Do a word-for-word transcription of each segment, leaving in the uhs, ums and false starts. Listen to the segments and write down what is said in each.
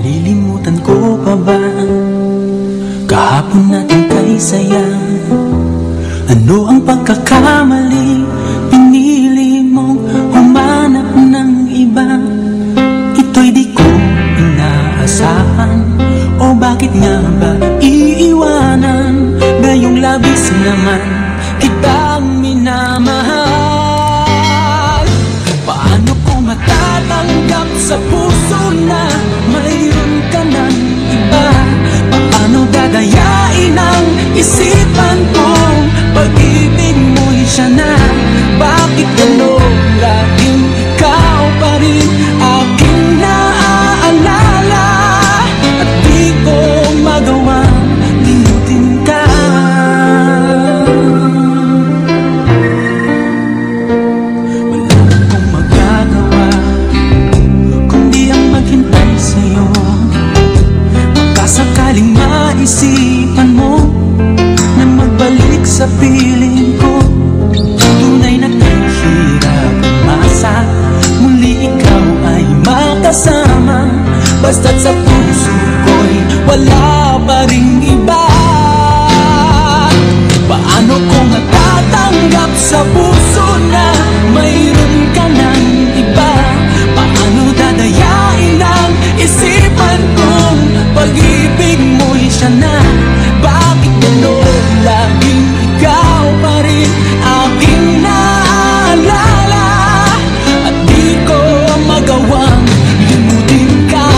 Malilimutan ko pa ba kahapon natin kay saya? Ano ang pagkakamali? Pinili mong humanap ng iba. Ito'y di ko inaasahan. O bakit nga ba iiwanan? Gayong labis naman kitang minamahal. Paano ko matatanggap sa puso na mayroon ka ng iba? Paano dadayain ang isipan kong pag-ibig mo'y siya na? Bakit gano'n laging ikaw pa rin aking naaalala? At di ko magawang limutin ka. Wala akong magagawa kundi ang maghintay sa'yo. Sakaling maisipan mo na magbalik sa piling ko, tunay na kahirap umasa muli ikaw ay makasama. Basta't sa puso ko'y wala pa ring iba. Paano ko matatanggap sa puso na mayroon ka ng iba? Paano dadayain ang isipan kong pag-ibig mo'y siya na? Bakit gano'n laging ikaw pa rin aking naaalala? At di ko magawang limutin ka.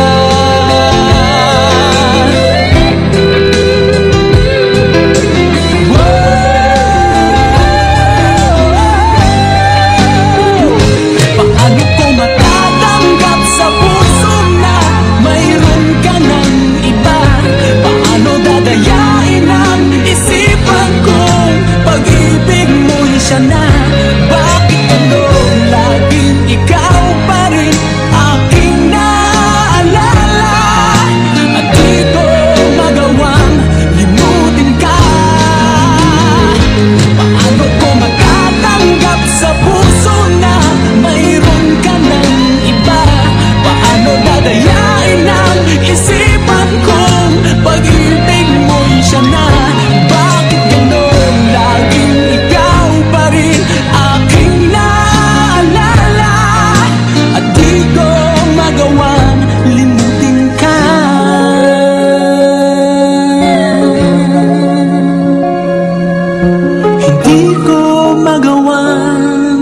Paano ko matatanggap sa puso na mayroon ka ng iba? Paano dadayain ang isipan kong pag-ibig mo'y siya na? Bakit gano'n laging ikaw pa rin aking naaalala? At di ko magawang limutin ka. Paano ko matatanggap sa puso na mayroon ka ng iba? Paano dadayain ang isipan kong pag-ibig mo'y siya na? Bakit gano'n laging ikaw pa rin aking naaalala? At di ko magawang limutin ka. Hindi ko magawang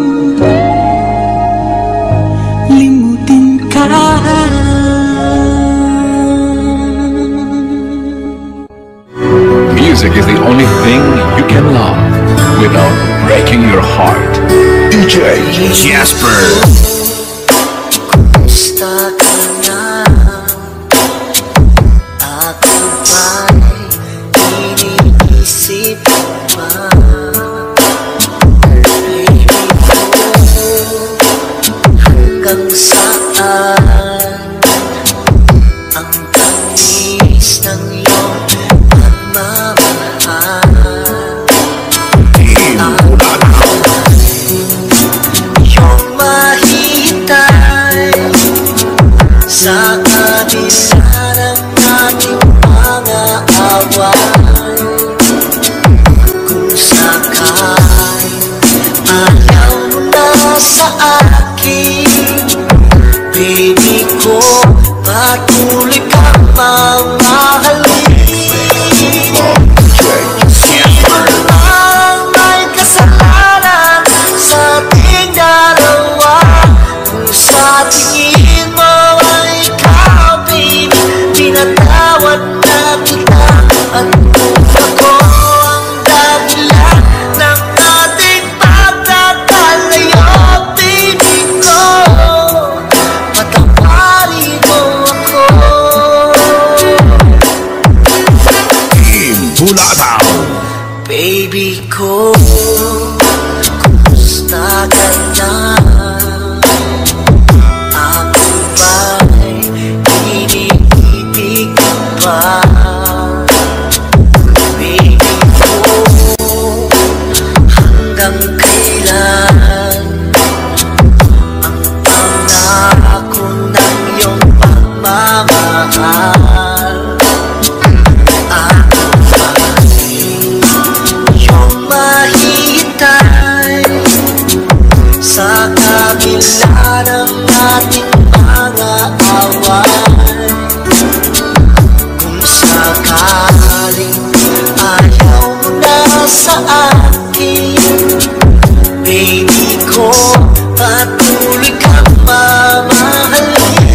limutin ka. Music is the only thing you can love without breaking your heart. D J Jasper. Kumusta ka na? Ako ba'y iniisip pa? Baby ko, hanggang saan ang tamis ng iyong pagmamahal? Yung mahintay sa kabila ng ating mga away. Kung sakay ayaw mo na sa akin, baby ko, patuloy kang mamahalin. Ang may kasalanan sa ating dalawa. Kung sa tingin mo ay ikaw, baby, pinatawad na kita. At kung ako ang dahilan ng ating pagkakalayo, baby ko, patawarin mo ako. away. Kung sakaling ayaw mo na sa akin, baby ko, patuloy kang mamahalin.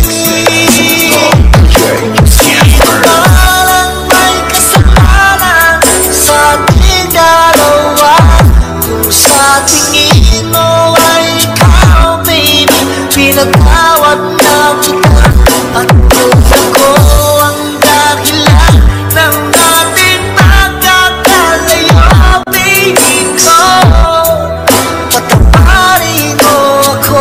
Parang may kasalanan sa ating dalawa. Kung sa tingin mo ay ikaw, baby, pinatawad na kita. At kung ako ang dahilan ng ating pagkakalayo, baby ko, patawarin mo ako.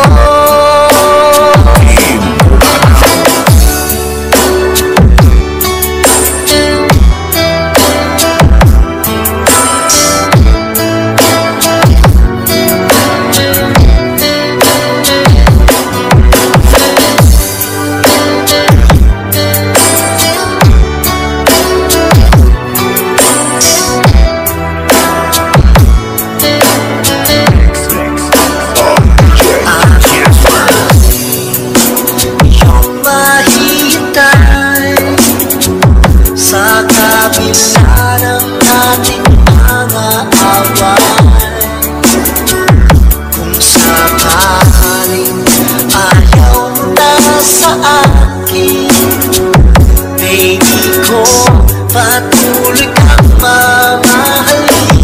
Iyong mahintay sa kabila ng ating mga away. Kung sakaling ayaw mo na sa akin, baby ko, patuloy kang mamahalin.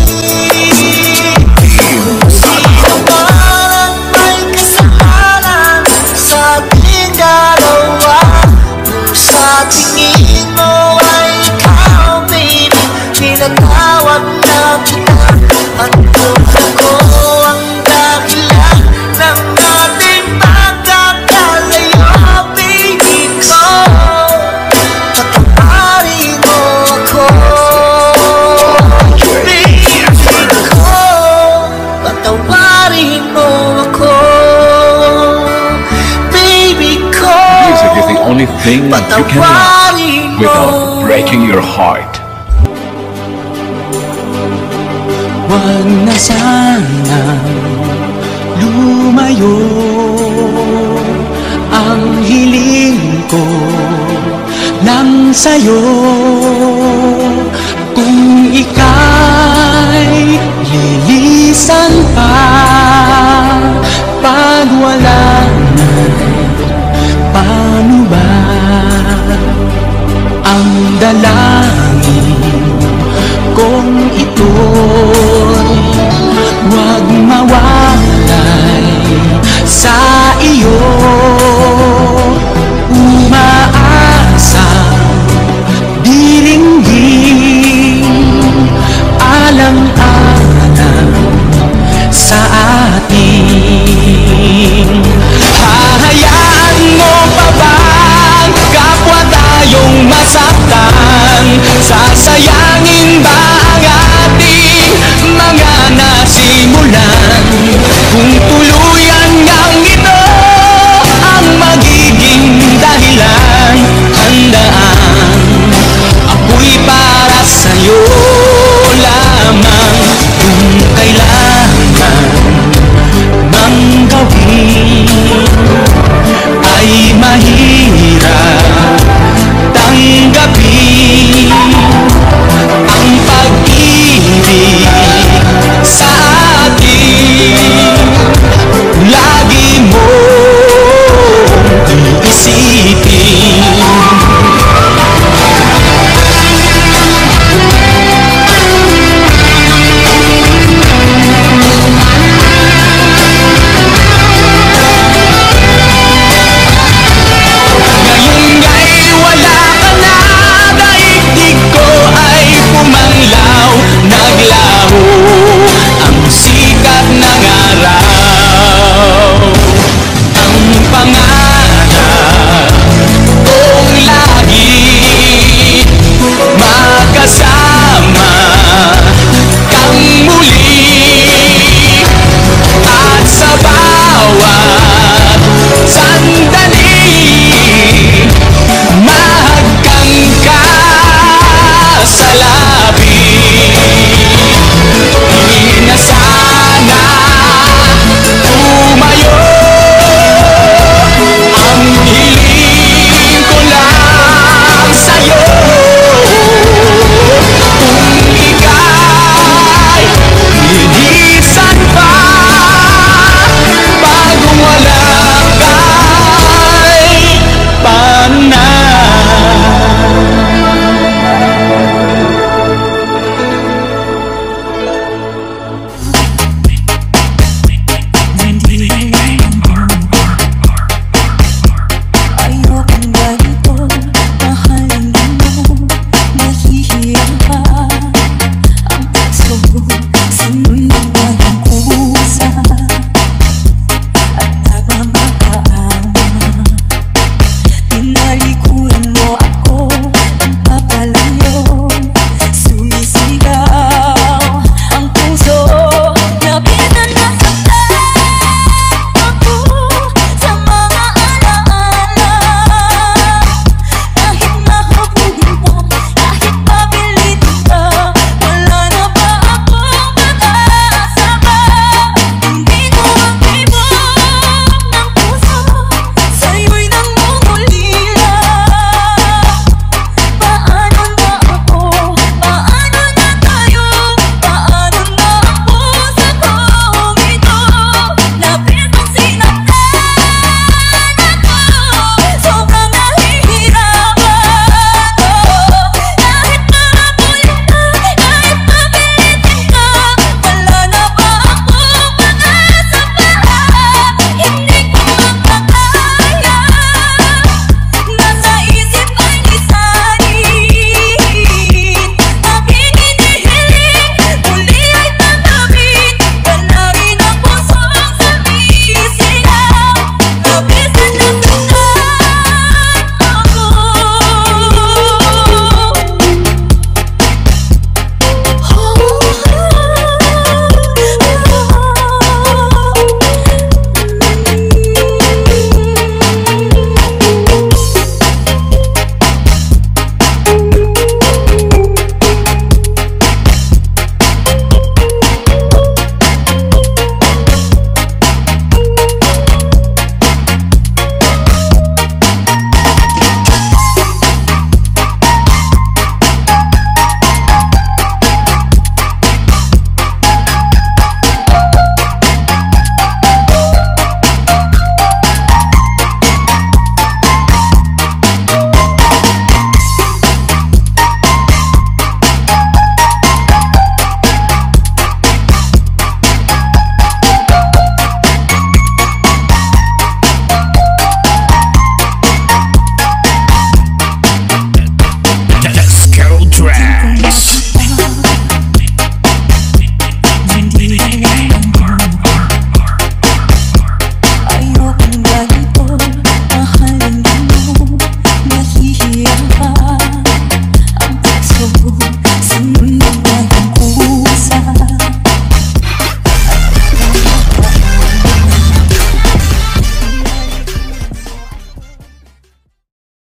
Sino parang may kasalanan sa ating dalawa. Kung sa tingin mo ay ikaw, baby, pinatawad na kita. At kung ako ang dahilan ng ating pagkakalayo, baby ko, patawarin mo ako. Baby ko, patawarin mo ako. Baby ko, Music is the only thing you can love patawarin mo. without breaking your heart. Huwag na sanang lumayo. Ang hiling ko lang sa'yo. Kung ika'y lilisan pa, pag wala na, paano ba? Ang dalangin kung ito'y huwag mawalay sa iyo. Umaasang diringgin, alang-alang sa atin. Hahayaan mo pa ba kapwa tayong masaktan? Sasayang